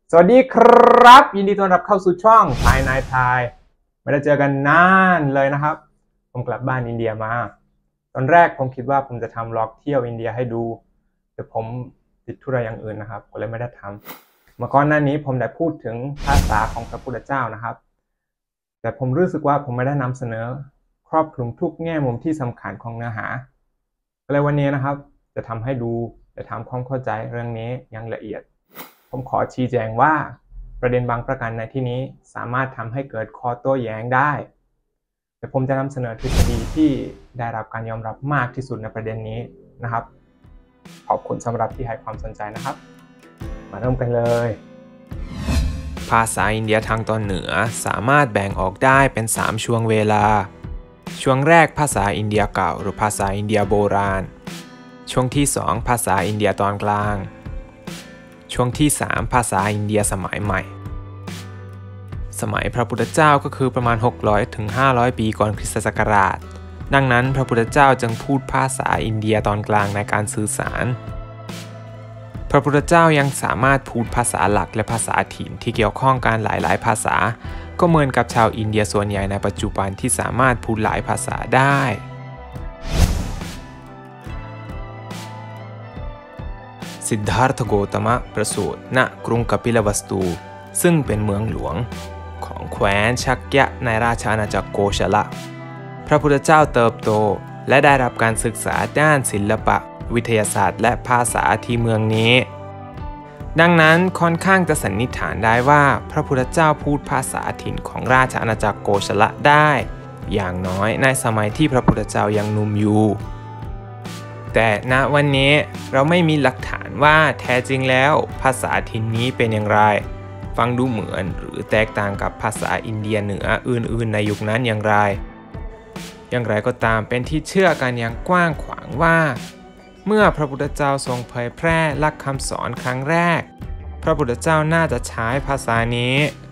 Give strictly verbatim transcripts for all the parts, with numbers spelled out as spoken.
สวัสดีครับยินดีต้อนรับเข้าสู่ช่องไทยนายไทยไม่ได้เจอกันนานเลยนะครับผมกลับบ้านอินเดียมาตอนแรกผมคิดว่าผมจะทำล็อกเที่ยวอินเดียให้ดูแต่ผมติดธุระอย่างอื่นนะครับก็เลยไม่ได้ทำเมื่อก่อนหน้านี้ผมได้พูดถึงภาษาของพระพุทธเจ้านะครับแต่ผมรู้สึกว่าผมไม่ได้นำเสนอครอบคลุมทุกแง่มุมที่สำคัญของเนื้อหาก็เลยวันนี้นะครับจะทำให้ดูจะทำความเข้าใจเรื่องนี้อย่างละเอียดผมขอชี้แจงว่าประเด็นบางประการในที่นี้สามารถทำให้เกิดข้อโต้แย้งได้แต่ผมจะนำเสนอทฤษฎีที่ได้รับการยอมรับมากที่สุดในประเด็นนี้นะครับขอบคุณสำหรับที่ให้ความสนใจนะครับมาเริ่มกันเลยภาษาอินเดียทางตอนเหนือสามารถแบ่งออกได้เป็นสามช่วงเวลาช่วงแรกภาษาอินเดียเก่าหรือภาษาอินเดียโบราณช่วงที่สองภาษาอินเดียตอนกลางช่วงที่สามภาษาอินเดียสมัยใหม่สมัยพระพุทธเจ้าก็คือประมาณหกร้อยถึงห้าร้อยปีก่อนคริสตศักราชดังนั้นพระพุทธเจ้าจึงพูดภาษาอินเดียตอนกลางในการสื่อสารพระพุทธเจ้ายังสามารถพูดภาษาหลักและภาษาถิ่นที่เกี่ยวข้องกันหลายๆภาษาก็เหมือนกับชาวอินเดียส่วนใหญ่ในปัจจุบันที่สามารถพูดหลายภาษาได้สิทธาร์ธโกตมะประสูติณกรุงกปิลวัสตูซึ่งเป็นเมืองหลวงของแคว้นชักยะในราชอาณาจักรโกชละพระพุทธเจ้าเติบโตและได้รับการศึกษาด้านศิลปะวิทยาศาสตร์และภาษาที่เมืองนี้ดังนั้นค่อนข้างจะสันนิษฐานได้ว่าพระพุทธเจ้าพูดภาษาถิ่นของราชอาณาจักรโกชละได้อย่างน้อยในสมัยที่พระพุทธเจ้ายังหนุ่มอยู่แต่ณวันนี้เราไม่มีหลักฐานว่าแท้จริงแล้วภาษาถิ่นนี้เป็นอย่างไรฟังดูเหมือนหรือแตกต่างกับภาษาอินเดียเหนืออื่นๆในยุคนั้นอย่างไรอย่างไรก็ตามเป็นที่เชื่อกันอย่างกว้างขวางว่าเมื่อพระพุทธเจ้าทรงเผยแพร่หลักคำสอนครั้งแรกพระพุทธเจ้าน่าจะใช้ภาษานี้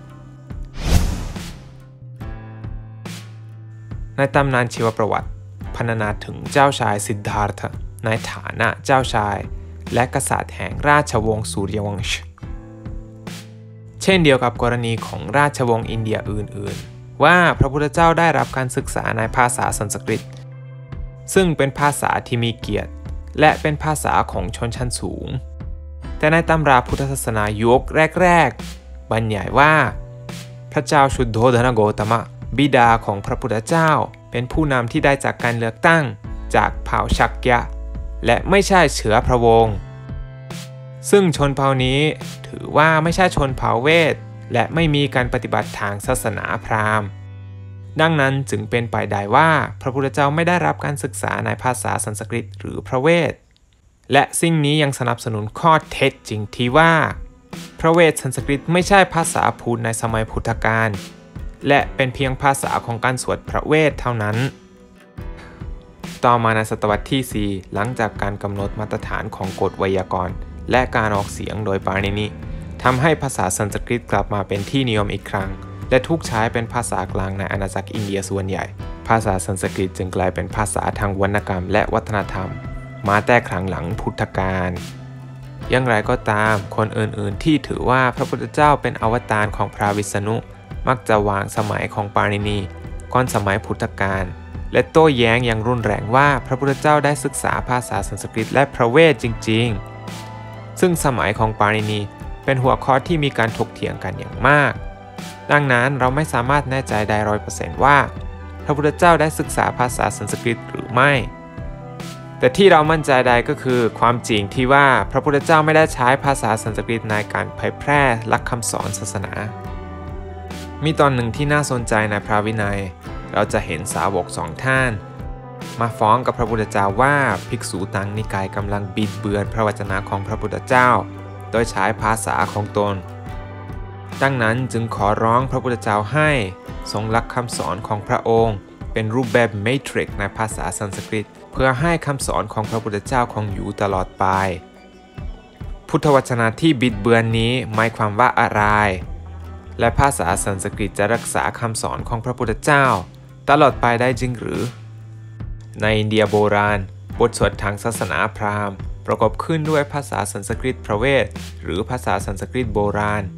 ในตำนานชีวประวัติพรรณนาถึงเจ้าชายสิทธาร์ธะในฐานะเจ้าชายและกษัตริย์แห่งราชวงศ์สุริยวงศ์เช่นเดียวกับกรณีของราชวงศ์อินเดียอื่นๆว่าพระพุทธเจ้าได้รับการศึกษาในภาษาสันสกฤตซึ่งเป็นภาษาที่มีเกียรติและเป็นภาษาของชนชั้นสูงแต่ในตำราพุทธศาสนายุคแรกๆบรรยายว่าพระเจ้าชุดโธธนโกตมะบิดาของพระพุทธเจ้าเป็นผู้นำที่ได้จากการเลือกตั้งจากเผ่าชักยะและไม่ใช่เชื้อพระวงศ์ซึ่งชนเผ่านี้ถือว่าไม่ใช่ชนเผ่าเวทและไม่มีการปฏิบัติทางศาสนาพราหมณ์ดังนั้นจึงเป็นไปได้ว่าพระพุทธเจ้าไม่ได้รับการศึกษาในภาษาสันสกฤตหรือพระเวทและสิ่งนี้ยังสนับสนุนข้อเท็จจริงที่ว่าพระเวทสันสกฤตไม่ใช่ภาษาพูดในสมัยพุทธกาลและเป็นเพียงภาษาของการสวดพระเวทเท่านั้นต่อมาในศตวรรษที่สี่หลังจากการกำหนดมาตรฐานของกฎไวยากรณ์และการออกเสียงโดยปาณินิทำให้ภาษาสันสกฤตกลับมาเป็นที่นิยมอีกครั้งและถูกใช้เป็นภาษากลางในอาณาจักรอินเดียส่วนใหญ่ภาษาสันสกฤตจึงกลายเป็นภาษาทางวรรณกรรมและวัฒนธรรมมาแต่ครั้งหลังพุทธกาลอย่างไรก็ตามคนอื่นๆที่ถือว่าพระพุทธเจ้าเป็นอวตารของพระวิษณุมักจะวางสมัยของปาณินีก่อนสมัยพุทธกาลและโต้แย้งอย่างรุนแรงว่าพระพุทธเจ้าได้ศึกษาภาษาสันสกฤตและพระเวทจริงๆซึ่งสมัยของปาณินีเป็นหัวข้อที่มีการถกเถียงกันอย่างมากดังนั้นเราไม่สามารถแน่ใจได้ ร้อยเปอร์เซ็นต์ ว่าพระพุทธเจ้าได้ศึกษาภาษาสันสกฤตหรือไม่แต่ที่เรามั่นใจได้ก็คือความจริงที่ว่าพระพุทธเจ้าไม่ได้ใช้ภาษาสันสกฤตในการเผยแพร่หลักคำสอนศาสนามีตอนหนึ่งที่น่าสนใจในพระวินัยเราจะเห็นสาวกสองท่านมาฟ้องกับพระพุทธเจ้าว่าภิกษุต่างนิกายกำลังบิดเบือนพระวจนะของพระพุทธเจ้าโดยใช้ภาษาของตนดังนั้นจึงขอร้องพระพุทธเจ้าให้ทรงหลักคำสอนของพระองค์เป็นรูปแบบเมทริกในภาษาสันสกฤตเพื่อให้คำสอนของพระพุทธเจ้าคงอยู่ตลอดไปพุทธวจนะที่บิดเบือนนี้หมายความว่าอะไรและภาษาสันสกฤตจะรักษาคำสอนของพระพุทธเจ้าตลอดไปได้จริงหรือในอินเดียโบราณบทสวดทางศาสนาพราหมณ์ประกอบขึ้นด้วยภาษาสันสกฤตพระเวทหรือภาษาสันสกฤตโบราณ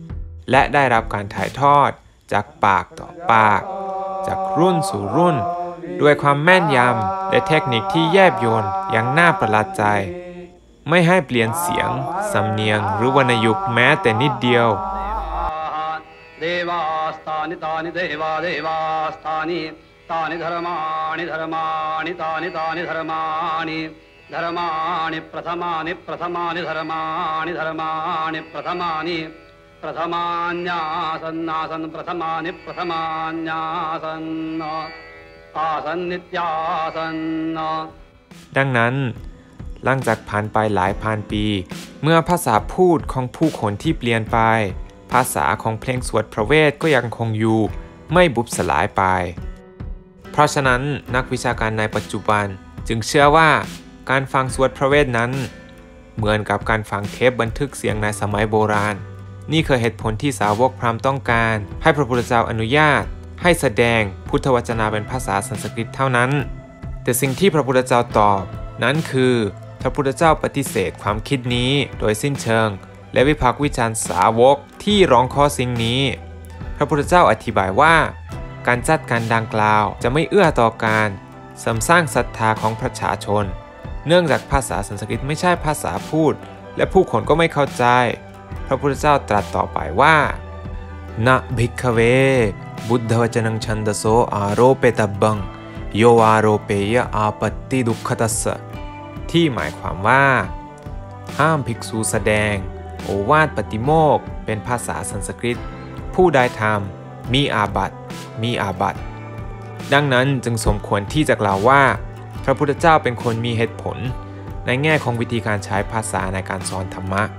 และได้รับการถ่ายทอดจากปากต่อปากจากรุ่นสู่รุ่นด้วยความแม่นยำและเทคนิคที่แยบยลอย่างน่าประหลาดใจไม่ให้เปลี่ยนเสียงสำเนียงหรือวรรณยุกต์แม้แต่นิดเดียวเดวาสตานิตานิเดวาเดวาสตานิตานิธรรมานิธรรมานิตานิตานิธรรมานิธรรมานิประธมานิประธมานิธรรมานิธรรมานิประธมานิประธมาญาสันนาสันประธมานิประธมาญาสันอาสันนิจาสันดังนั้นหลังจากผ่านไปหลายพันปีเมื่อภาษาพูดของผู้คนที่เปลี่ยนไปภาษาของเพลงสวดพระเวทก็ยังคงอยู่ไม่บุบสลายไปเพราะฉะนั้นนักวิชาการในปัจจุบันจึงเชื่อว่าการฟังสวดพระเวทนั้นเหมือนกับการฟังเทปบันทึกเสียงในสมัยโบราณนี่คือเหตุผลที่สาวกพราหมณ์ต้องการให้พระพุทธเจ้าอนุญาตให้แสดงพุทธวจนะเป็นภาษาสันสกฤตเท่านั้นแต่สิ่งที่พระพุทธเจ้าตอบนั้นคือพระพุทธเจ้าปฏิเสธความคิดนี้โดยสิ้นเชิงและวิพากษ์วิจารณ์สาวกที่ร้องขอสิ่งนี้พระพุทธเจ้าอธิบายว่าการจัดการดังกล่าวจะไม่เอื้อต่อการเสริมสร้างศรัทธาของประชาชนเนื่องจากภาษาสันสกฤตไม่ใช่ภาษาพูดและผู้คนก็ไม่เข้าใจพระพุทธเจ้าตรัสต่อไปว่านะภิกขเวบุทธวจนังชันดโสอาโรเปตับบังโยอาโรเปยะอาปติดุขตัสสะที่หมายความว่าห้ามภิกษุแสดงโอวาทปฏิโมกข์เป็นภาษาสันสกฤตผู้ใดทำมีอาบัติมีอาบัติดังนั้นจึงสมควรที่จะกล่าวว่าพระพุทธเจ้าเป็นคนมีเหตุผลในแง่ของวิธีการใช้ภาษาในการสอนธรรมะ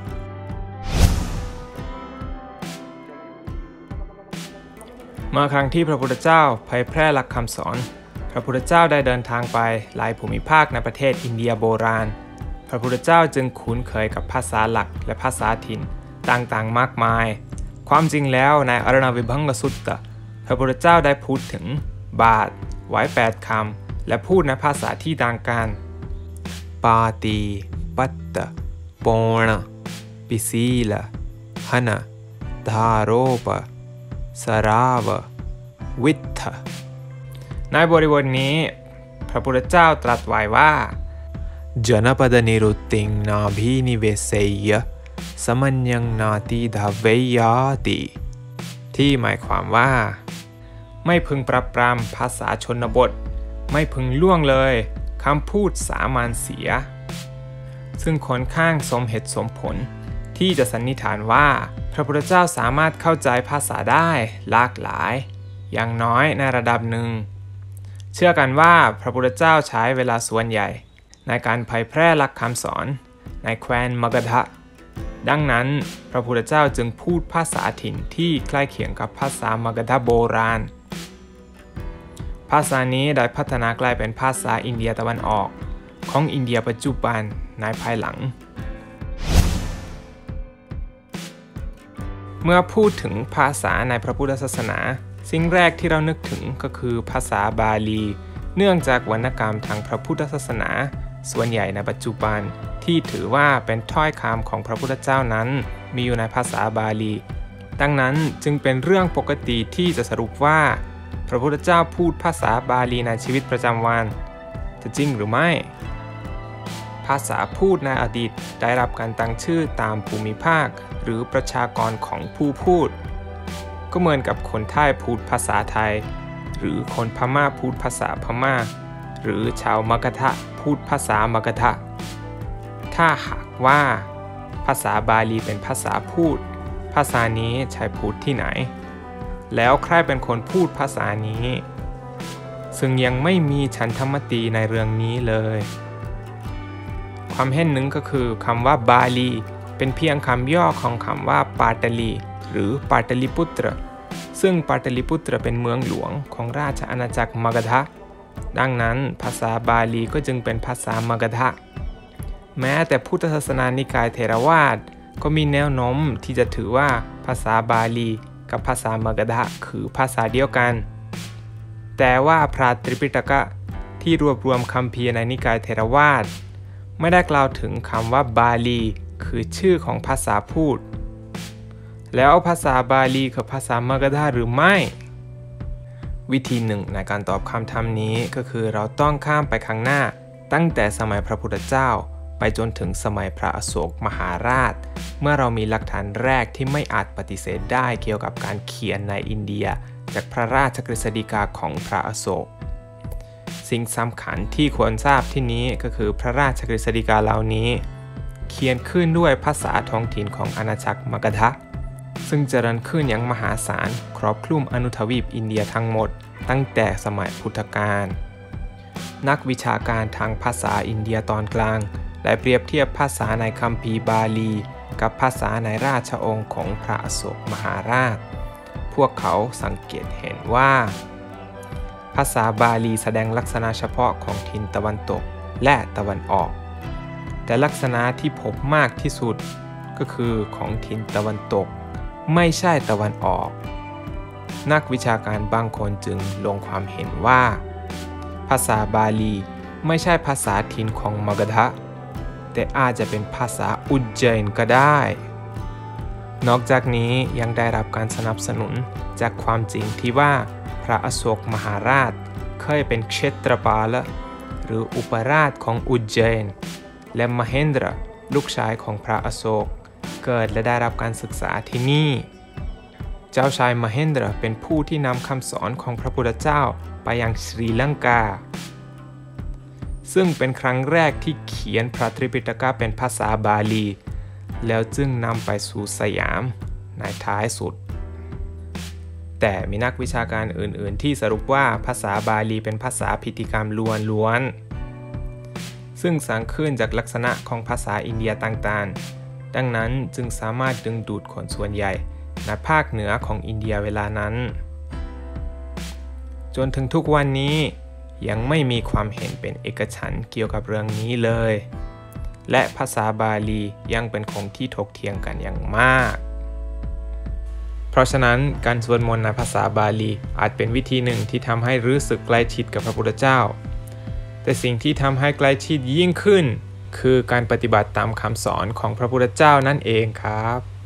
เมื่อครั้งที่พระพุทธเจ้าเผยแพร่หลักคำสอนพระพุทธเจ้าได้เดินทางไปหลายภูมิภาคในประเทศอินเดียโบราณพระพุทธเจ้าจึงคุ้นเคยกับภาษาหลักและภาษาถิ่นต่างๆมากมายความจริงแล้วในอรณวิภังกสุตตะพระพุทธเจ้าได้พูดถึงบาทไว้แปดคำและพูดในภาษาที่ต่างกันปาติปัตตะโปณะปิสีละหนะธาโรปะสราวะวิทธะในบริบทนี้พระพุทธเจ้าตรัสไว้ว่าจนปดนิรุตติงนาภินิเวเสยะสมัญญังนาติดาเวยาติที่หมายความว่าไม่พึงปรับปรามภาษาชนบทไม่พึงล่วงเลยคำพูดสามัญเสียซึ่งค่อนข้างสมเหตุสมผลที่จะสันนิษฐานว่าพระพุทธเจ้าสามารถเข้าใจภาษาได้หลากหลายอย่างน้อยในระดับหนึ่งเชื่อกันว่าพระพุทธเจ้าใช้เวลาส่วนใหญ่ในการเผยแพร่หลักคำสอนในแคว้นมกธะดังนั้นพระพุทธเจ้าจึงพูดภาษาถิ่นที่ใกล้เคียงกับภาษามกธะโบราณภาษานี้ได้พัฒนากลายเป็นภาษาอินเดียตะวันออกของอินเดียปัจจุบันในภายหลังเมื่อพูดถึงภาษาในพระพุทธศาสนาสิ่งแรกที่เรานึกถึงก็คือภาษาบาลีเนื่องจากวรรณกรรมทางพระพุทธศาสนาส่วนใหญ่ในปัจจุบันที่ถือว่าเป็นถ้อยคำของพระพุทธเจ้านั้นมีอยู่ในภาษาบาลีดังนั้นจึงเป็นเรื่องปกติที่จะสรุปว่าพระพุทธเจ้าพูดภาษาบาลีในชีวิตประจำวันจะจริงหรือไม่ภาษาพูดในอดีตได้รับการตั้งชื่อตามภูมิภาคหรือประชากรของผู้พูดก็เหมือนกับคนไทยพูดภาษาไทยหรือคนพม่าพูดภาษาพม่าหรือชาวมกธะพูดภาษามกธะถ้าหากว่าภาษาบาลีเป็นภาษาพูดภาษานี้ใช้พูดที่ไหนแล้วใครเป็นคนพูดภาษานี้ซึ่งยังไม่มีฉันทมติในเรื่องนี้เลยความเห็นหนึ่งก็คือคำว่าบาลีเป็นเพียงคำย่อของคำว่าปาตลีหรือปาตลิปุตรซึ่งปาตลิปุตรเป็นเมืองหลวงของราชอาณาจักรมกธะดังนั้นภาษาบาลีก็จึงเป็นภาษามกธะแม้แต่พุทธศาสนานิกายเถรวาทก็มีแนวโน้มที่จะถือว่าภาษาบาลีกับภาษามกธะคือภาษาเดียวกันแต่ว่าพระตริปิฎกที่รวบรวมคัมภีร์ในนิกายเถรวาทไม่ได้กล่าวถึงคำว่าบาลีคือชื่อของภาษาพูดแล้วภาษาบาลีกับภาษามกธหรือไม่วิธีหนึ่งในการตอบคำถามนี้ก็คือเราต้องข้ามไปข้างหน้าตั้งแต่สมัยพระพุทธเจ้าไปจนถึงสมัยพระอโศกมหาราชเมื่อเรามีหลักฐานแรกที่ไม่อาจปฏิเสธได้เกี่ยวกับการเขียนในอินเดียจากพระราชกฤษฎีกาของพระอโศกสิ่งสำคัญที่ควรทราบที่นี้ก็คือพระราชกฤษฎีกาเหล่านี้เขียนขึ้นด้วยภาษาท้องถิ่นของอาณาจักรมกธซึ่งเจริญขึ้นอย่างมหาศาลครอบคลุมอนุทวีปอินเดียทั้งหมดตั้งแต่สมัยพุทธกาลนักวิชาการทางภาษาอินเดียตอนกลางได้เปรียบเทียบภาษาในคัมภีร์บาลีกับภาษาในราชองค์ของพระอโศกมหาราชพวกเขาสังเกตเห็นว่าภาษาบาลีแสดงลักษณะเฉพาะของถิ่นตะวันตกและตะวันออกแต่ลักษณะที่พบมากที่สุดก็คือของถิ่นตะวันตกไม่ใช่ตะวันออกนักวิชาการบางคนจึงลงความเห็นว่าภาษาบาลีไม่ใช่ภาษาถิ่นของมกธแต่อาจจะเป็นภาษาอุจเจนก็ได้นอกจากนี้ยังได้รับการสนับสนุนจากความจริงที่ว่าพระอโศกมหาราชเคยเป็นเชตรปาลหรืออุปราชของอุจเจนและมเหนดรลูกชายของพระอโศกเกิดและได้รับการศึกษาที่นี่เจ้าชายมเหนดรเป็นผู้ที่นำคำสอนของพระพุทธเจ้าไปยังศรีลังกาซึ่งเป็นครั้งแรกที่เขียนพระตรีปิฎกเป็นภาษาบาลีแล้วจึงนำไปสู่สยามในท้ายสุดแต่มีนักวิชาการอื่นๆที่สรุปว่าภาษาบาลีเป็นภาษาพิธีกรรมล้วนๆซึ่งสร้างขึ้นจากลักษณะของภาษาอินเดียต่างๆดังนั้นจึงสามารถดึงดูดคนส่วนใหญ่ในภาคเหนือของอินเดียเวลานั้นจนถึงทุกวันนี้ยังไม่มีความเห็นเป็นเอกฉันท์เกี่ยวกับเรื่องนี้เลยและภาษาบาลียังเป็นของที่ถกเถียงกันอย่างมากเพราะฉะนั้นการสวดมนต์ในภาษาบาลีอาจเป็นวิธีหนึ่งที่ทำให้รู้สึกใกล้ชิดกับพระพุทธเจ้าแต่สิ่งที่ทำให้ใกล้ชิดยิ่งขึ้นคือการปฏิบัติตามคำสอนของพระพุทธเจ้านั่นเองครับ